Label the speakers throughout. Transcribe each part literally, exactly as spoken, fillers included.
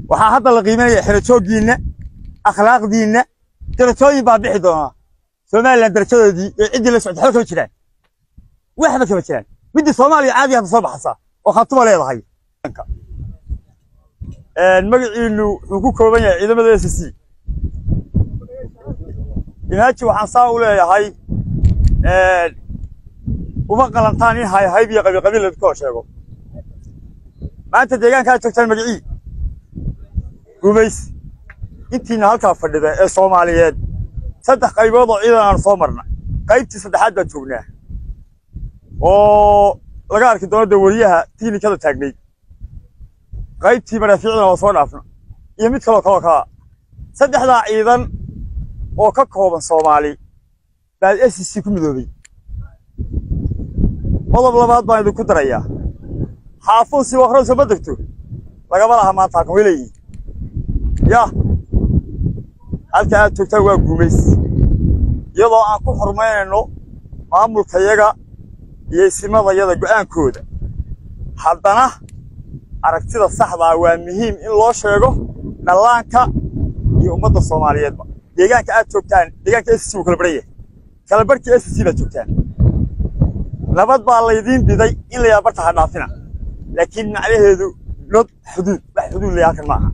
Speaker 1: waxaa hadda la qiimeeyaa xirajoogiina akhlaaqdiina darajooyin baa bixi doona Soomaaliland darajadoodii ee cidii la socdo halka jiraan waxba kama jiraan midda Soomaaliya caadi ah soo baxaysa oo khatuma leedahay een magaciinu wuxuu ku kooban yahay ciidamada S S C inaaji waxaan saa u leeyahay een uma qalantaan in hay hayb iyo qabiil qabiil la ku sheego maanta deegaanka joogtaan magacii gumays intiina halka fadhida ee Soomaaliyeed saddex qaybood oo ciidan aan soo marna qaybtii saddexaad baa joognaa oo laga arki doono dawriyaha tiinikada taagnay qaybtii maraafiicda oo soo dhaafna iyo mid kale kale ka saddexda ciidan oo ka kooban Soomaali baa S S C ku midoobay qodob labaad baan idinku darayaa xaafo si waxro soo badagto laga malaha maanta ka weelay ya halka aad joogtaa waa guumays iyadoo aan ku xurmeynayno maamulkayaga iyo simadayada go'aankooda haddana aragtida saxda ah waa muhiim in loo sheego dhalaanka iyo ummadda Soomaaliyeedba deegaanka aad joogtaan deegaanka S S C uu kala baraya kala barkii S S C la joogtaan nabad baa la idin biday in la yaabarta hadhaafina laakiin macnaheedu nod xuduud wax xuduud la yaakan maaha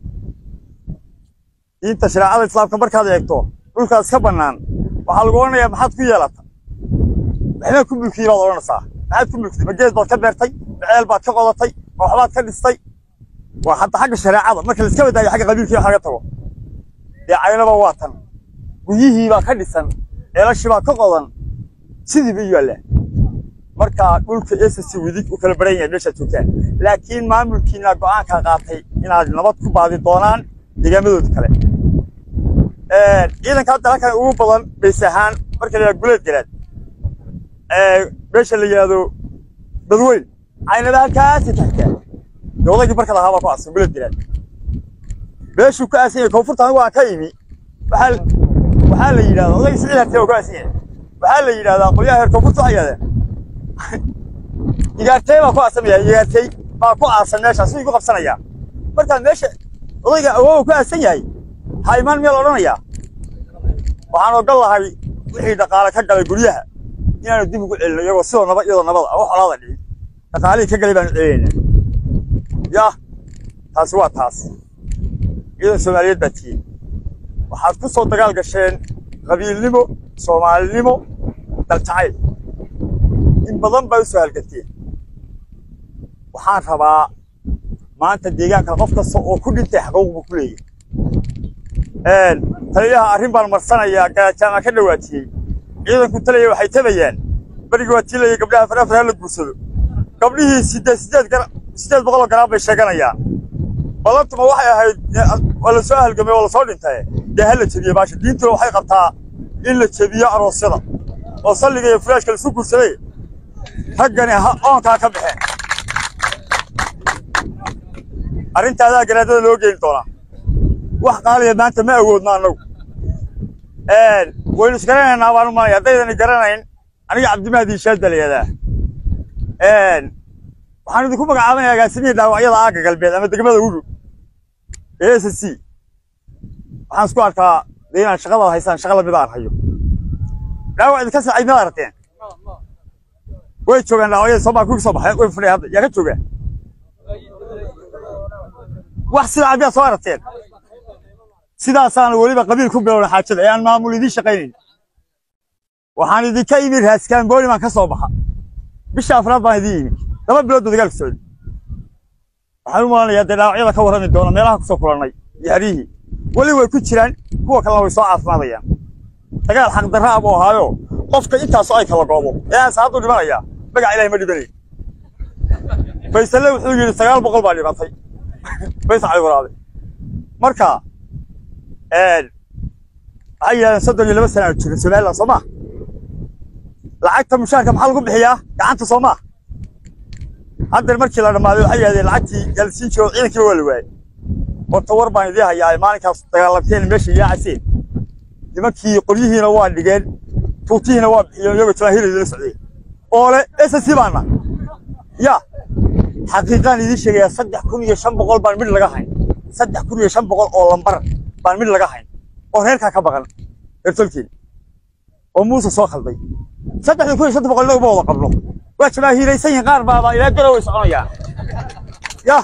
Speaker 1: inta sharaacada islaamka markaad eegto dhulkaas ka banaan waxa lagu oranayaa maxaad ku yeelata waxba ku mulkiyo baad oranaysaa maxaad ku mulkiyo mageed baad ka beertay ceel baad ka qodatay waxbaad ka dhistay waa hadda xagga sharaacada marka la iska wadaayo xagga qabiilkiisa xagga tago ee caynaba waa tan guyihii baa ka dhisan ceelashii baa ka qodan sidii bay yaalaan marka dhulka S S C wadi u kala baran yahay meesha joogtaan laakiin maamulkiina go'aanka qaatay inaad nabad ku baadi doonaan deegaanadooda kale ee ciidanka dalka ugu badan baysahan marka la guleed galaad ee meesha la yaado dadweyn aynada halkaas taxtaa dowladda marka la haba ku asan guleed galaad meeshu ka asan koonfurta waa ka yimi waxa waxa la yiraahdo oday sicirtay oo ka asan waxa la yiraahdaa qolyaha heer koonfurta ayada igartay baa ku asan yahay igartay baa ku asan meesha si ku qabsanaya marka meesha odayga awoo ku asan yahay hayman meel oranaya waxaan ogal lahay wixii dhaqaale ka galay guriyaha inaan dib ugu celino iyagoo sidoo nabad iyadoo nabad ah wax xalaal ah dhaqaale ka galay baan celinaa ya taas waa taas ciidan Soomaaliyeed batii waxaad ku soo dagaal gasheen qabiilnimo Soomaalinimo daltacay in badan baa soo halgatay waxaan rabaa maanta deegaanka qof kasta oo ku dhintay xaqooq ku leeyahay een taliyaha arrin baan marsanayaa gaajama ka dhawaatiyay ciidanku taliyaha waxay tabayaan bariga waa tilay gabdhaha farafar la guursado gabdhihii sideed sideed gar sideed boqol garaab bay sheeganayaan balantuma waxay ahayd wala soo halgamay wala soo dhintay de hal jabiye baasha diintu waxay qabtaa in la jabiyo aroosyada oo salliga iyo furaashka la soo guursaday haggani oonka ka baxeen arrintaada garaadada loo geyn doona wax qaaliya maanta ma awoodna anagu een waynu iskaraynaa baan ma yaadaydan garanayn aniga Cabdimaadi Shaad daliyada een waxaan idinku magacaabanayaa agaasimiye dhaawacyada aaga galbeed ama degmada ugu S S C waxaan isku arkaa deegaan shaqada haysan shaqada mid aan hayo dhaawac ka saaciid ma aragteen way joogan dhaawacyada Soomaaliya ku soo baxay way fadhiyaan yaa ka jooga wax sida abiya soo aragteen sidaasaan waliba qabiil ku bilowna xaajada ayaan maamul idin shaqeynay waxaan idinka imir raaskaan booli ma ka soo baxa bisha afraad baan idin imir laba bilood dagaal socday waxaan u maleynayaa dhaawacyada ka warrami doona meelaha ku soo kulanay yaarihi wali way ku jiraan kuwa kale way soo caafimaadayaan dagaal xaq darro ah oo haayo qofka intaas ay kala goobo ee saadu dhimanaya magac Ilaahay ma dhibanay baysale wuxuu yiri sagaal boqol baa dhimatay baysa ay waraaday marka een ayaan soddon iyo laba sano jiray Soomaaliland Soomaa lacagta mushaarka maxaa lagu bixiyaa gacanta Soomaa hadda markii la dhamaaday waxay yiraahdeen lacagtii galsiin jiro ciidankii waa la waayay horta war baan idin hayaa maalinkaas dagaalanteen meesha yaacay nimankii qolyihiina waa dhigeen tuutihiina waa bixiyeen iyaga jamaahirida la socday oo le S S C baana ya حقيقة يدي شيء صدق كل يوم شنب قلب من اللي جاهين saddex kun iyo shan boqol oo lambar baan mid laga hayn oo reerka ka baqan reertolkiin oo muuse soo khalday saddex kun iyo shan boqol lagu wada qablo waa jabaahiiraysan qaar baaba ilaa garow isconaya ya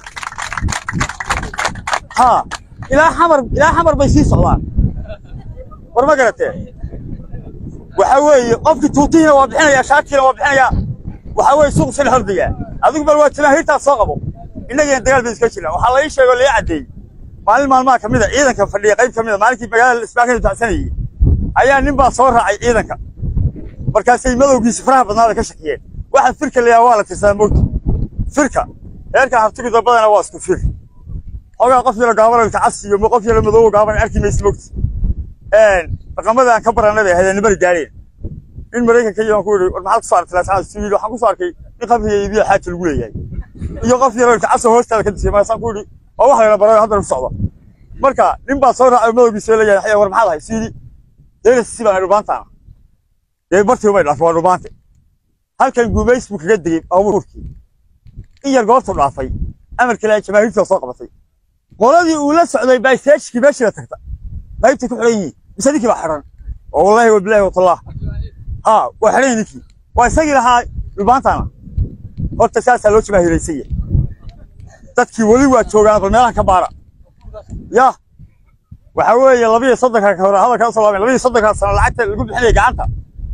Speaker 1: ha ilaa xamar ilaa xamar bay sii socdaan war ma garatee waxa weeye qofkii tuutiina waa bixinaya shaatiina waa bixinaya waxa weeye suuq sida hordaya adigu bal waa jabaahiirta soo qabo inaga dagaal bay iska jiraan waxa la ii sheego la cadeey maalin maalmaha kamida ciidanka fadhiya qayb kamida maalinkii magaalada isbaanka taacsanayay ayaa nin baa soo raacay ciidanka markaas ay madowgiisa faraha badnaada ka shaqiyeen waxa firka la yaa waa la tirsaday mood firka heerka hartigu dabadana waa isku fir xogaa qof yar gaaban ka casiyo ma qof yar madow gaaban arki maysid mood een dhaqamada ka baranay hay'adaha nabad gaareen in Mareykanka iyo ku yiri war maxaa soo artay saacad siwiil waxaan ku soo arkay in qabriga iyo xaaj lagu leeyahay iyo qof yar ka caso hoosta ka disay ma san ku yiri oo wax la baro hadda u socdo marka nin baa soo raacay madowgiisa leeyahay war maxaa lahay siidi deeris si baan rubaanta ee bartii way dhaafay rubaanta halkan guubays buu kaga digay abuurkii in yar goobta dhaafay amarka la jamaahirta soo qabatay qoladii uu la socday bay seeshkii meeshii tagtay qaybtii ku xiran yihiin misadii baa xiran oo wallahi wabillahi wallah ha waa xiran ninkii waa isagii lahaa rubaantana horta saasa loo jamaahiraysay dadkii wali waa joogaan bal meelaha ka baara ya waxa weeye laba iyo soddon ka hor hadalka salaam laba iyo soddon ka sano lacagta lagu bixinay gacanta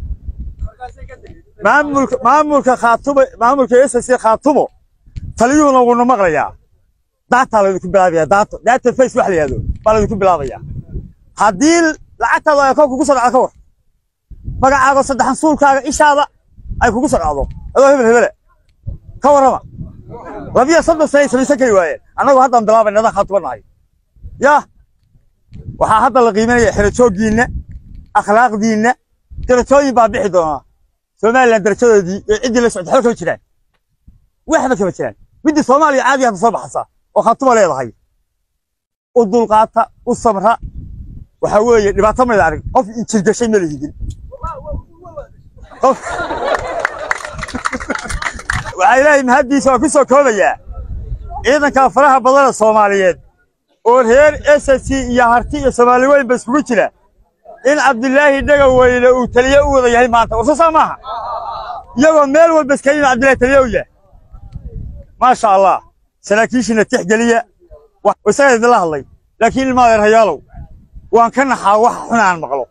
Speaker 1: maamulka maamulka khaatumo maamulka S S C khaatumo taliyuuna wuu maqlayaa data la ku bilaabaya data data face wax la yiraahdo bal la ku bilaabaya hadii lacagta ay kugu soo dhacdo war magacaaga saddexan suulkaaga ishaada ay kugu soo dhacdo adoo hebel hebel ka warama laba iyo soddon sano samaysan kari waayeen anagu hadda bilaabay nada khaatumahay ya waxa hadda la qiimeeyaa xirajoogiina akhlaaqdiina darajooyin baa bixi doona Soomaaliland darajadoodii ee cidii la socdo xalka jiraan waxba kama jiraan midii Soomaaliya caadi ah soo baxaysa oo khaatumo leedahay oo dulqaata u samra waxa weeye dhibaato ma arag qof injil gashay ma lihidin qof waxa ilaahay mahadiisa ku soo koobaya ciidanka faraha badan Soomaaliyeed oo reer S S C iyo harti iyo Soomaali weyn bas ku jira in Cabdullaahi dhaga weyne uu taliye u wada yahay maanta oo soo maaha iyagoo meel walba iska yimid Cabdullaahi taliye u yahay ma sha Allah saraakiishina tixgeliya wasaayid la hadlay laakiin ma yar hayaalow waan ka naxaa wax xun aan maqlo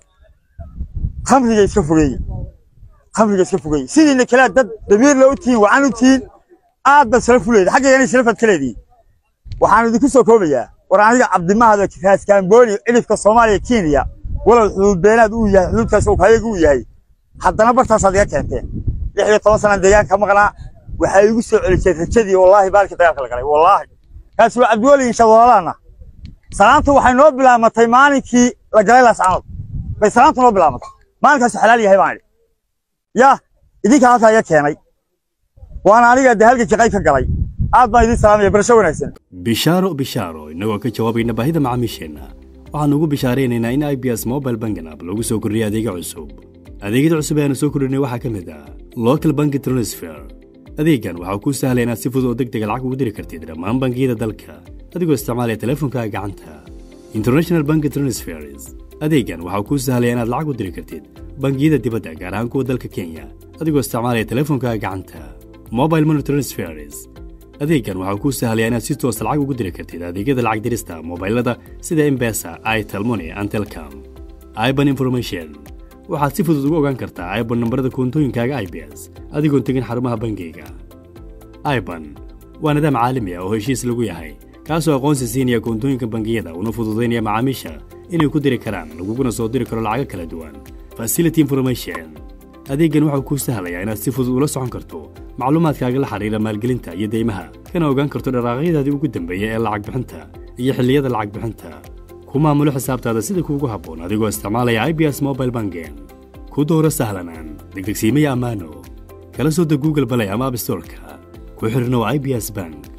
Speaker 1: khamriga iska fogeey khamriga iska fogeey sidii kala dad damiir la u tiin waxaan u tiin aad bas la fuleed xaqiiqan isla kaleedii waxaan idinku soo koobayaa war aniga Cabdimahad kaas Kaambooni ilifka Soomaaliya Kenya wala xuduud beenaad uu yahay xuduudkaas oo kayaga uu yahay haddana bartaas adiga keentay lix iyo toban sano deegaanka maqnaa waxa igu soo celisay rajadii wallahi baalka dagaalka la galay wallahi kaas waa Cabdiwali insha Allah salaantu waxay noo bilaamatay maalinkii la galay la saacad bay salaantu noo bilaamatay maalinkaas xalaal yahay baan ya idinka halka ayaa keenay waana aniga dahalka qayb ka galay aad baan idin salaamay barasho wanaagsan
Speaker 2: bishaaro bishaaro inagoo ka jawaabayna baahida macaamiisheena waxaan ugu bishaareynaa in I B S Mobile Banking app lagu soo kordhiyay adeega cusub adeegyada cusub ee soo kordhinay waxa kamid ah Local Bank Transfer adeegan waxa uu sahlay inaad si fudud oo degdeg lacag ugu diri kartid dhammaan bangiyada dalka adigoo isticmaalaya teleefankaaga gacanta International Bank Transfers adeegan waxa uu sahlay inaad lacag u diri kartid bangiyada dibadda gaar ahaan kuwa dalka Kenya adigoo isticmaalaya teleefankaaga gacanta Mobile Money Transfers adeegan waxa uu sahlay inaad si toos lacag ugu diri kartid adeegyada lacag dirista mobilada sida M-Pesa, Airtel Money, and Telcom. I B A N Information waxaad si fudud ugu ogaan kartaa I B A N nambarada koontooyinkaaga I B S adigoon tegin xarumaha bangiga. I B A N waa nidaam caalami ah oo heshiis lagu yahay kaasoo aqoonsi siinaya koontooyinka bangiyada una fududeynaya macaamiisha inay ku diri karaan laguna soo diri karo lacag kala duwan. Facility Information adeegan waxa uu kuu sahlayaa inaad si fudud ula socon karto macluumaadkaaga la xiriira maalgelinta iyo deymaha kana ogaan karto dhaqaaqyadaadii ugu dambeeyay ee lacag bixinta iyo xilliyada lacag bixinta ku maamulo xisaabtaada sida kuugu habboon adigoo isticmaalaya I B S Mobile Banking ku dooro sahlanaan degdegsiimaya ammaano kala soo deg Google Play ama App Store-ka ku xirnow I B S Bank